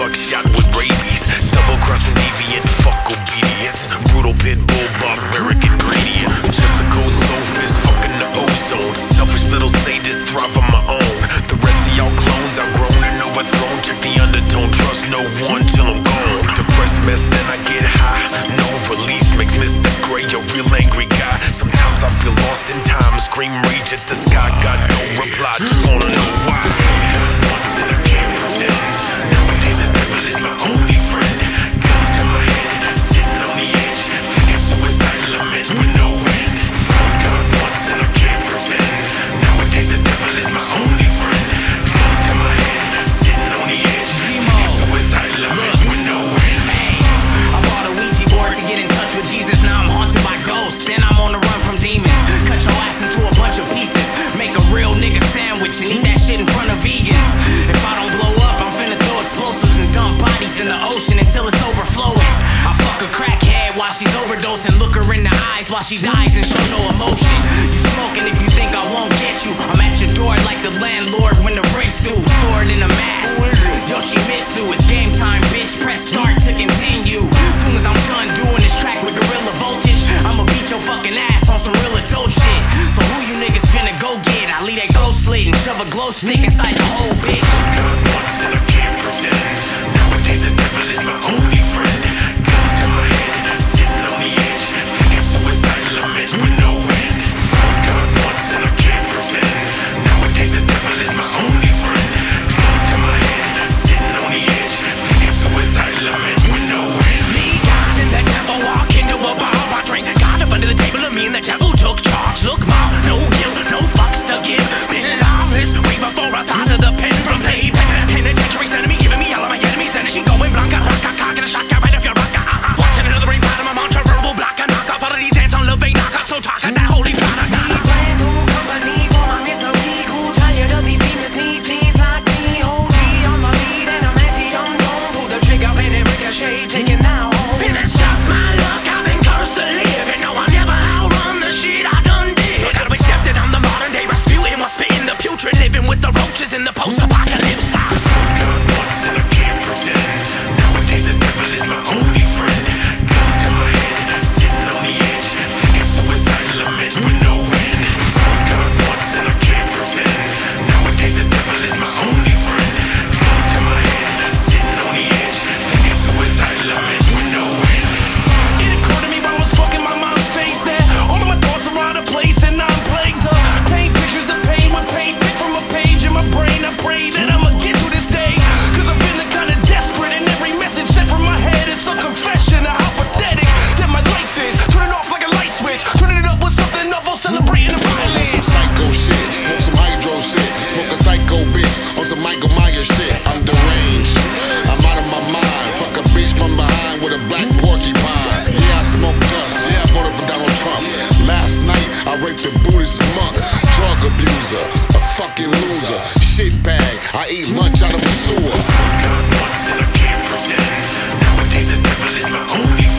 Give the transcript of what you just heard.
buckshot with rabies. Double-crossing deviant, fuck obedience. Brutal pit bull, barbaric ingredients. Just a cold sophist, fucking the ozone. Selfish little sadist, thrive on my own. The rest of y'all clones, outgrown and overthrown. Check the undertone, trust no one till I'm gone. Depressed mess, then I get high. No release makes Mr. Grey a real angry guy. Sometimes I feel lost in time. Scream rage at the sky, got no reply. Just wanna know why. Once and I can't pretend. Nowadays the devil is my only friend. Gun to my head, sitting on the edge, thinking suicide lament with no end. Found God once and I can't pretend. Nowadays the devil is my only friend. Gun to my head, sitting on the edge, thinking suicide lament with no end. I bought a Ouija board to get in touch with Jesus. Now I'm haunted by ghosts, then I'm on the run from demons. Cut your ass into a bunch of pieces. Make a real nigga sandwich and eat that shit in front of vegans. If I don't blow up, I'm finna throw explosives and dump bodies in the ocean until it's overflowing. I fuck a crackhead while she's overdosing. Look her in the eyes while she dies and show no emotion. You smoking if you think I won't get you. I'm at your door like the landlord when the rent's due. Sword in a mask, Yoshimitsu. It's game time, bitch. Press start to continue. Soon as I'm done doing this track with Gorilla Voltage, I'ma beat your fucking ass on some real adult shit. So who you niggas finna go get? I leave that throat slit and shove a glow stick inside the hole, bitch. God once and I can't pretend. Nowadays the devil is my only friend. Gun to my head, sitting on the edge, thinking suicide lament with no end. Found God once and I can't pretend. Nowadays the devil is my only friend. Gun to my head, sitting on the edge, thinking suicide lament with no end. Me, God, and the devil walk into a bar. I drink God up under the table of me and the devil took charge. Look, ma, no guilt, no fucks to give. Been on this way before I thought of the pen from play. Penitentiary enemy giving me all of my enemies' energy going blanca. Raka, get a shot, right off your raka. Watching another rain part of my mantra, verbal block. I knock off all of these ants on Levine. Knock off so talk at that holy product. Need brand new company for my misery. Who tired of these demons? Need fiends like me. OG on my lead and I'm anti-young. Don't pull the trigger and it ricochet, taking now home. And it's just my luck, I've been cursed to live. And no, I never outrun the shit I done did. So I gotta accept it, I'm the modern day Rasputin. What's spitting the putrid, living with the roaches in the post-apocalypse. God once and I can't pretend. Nowadays the devil is my only friend. Gun to my head, sitting on the edge, thinking suicide lament with no end. Found God once and I can't pretend. Nowadays the devil is my only friend. Gun to my head, sitting on the edge, thinking suicide lament with no end. It occurred to me while I was fucking my mom's face there. All of my thoughts are out of place and I'm plagued up. Paint pictures of pain with paint picked from a page in my brain. I pray that I'ma get through this day, cause I'm feeling kinda desperate and every message sent from my head is a confession of how pathetic that my life is. Turn it off like a light switch, turning it up with something novel, celebrating the violence. Some psycho shit, smoke some hydro shit, smoke a psycho bitch on some Michael Myers shit. I'm deranged, I'm out of my mind. Fuck a bitch from behind with a black porcupine. Yeah, I smoke dust, yeah, I voted for Donald Trump. Last night, I raped a Buddhist monk, drug abuser, a fucking loser, shit bag, I eat lunch out of a sewer. God once and I can't pretend. Nowadays the devil is my only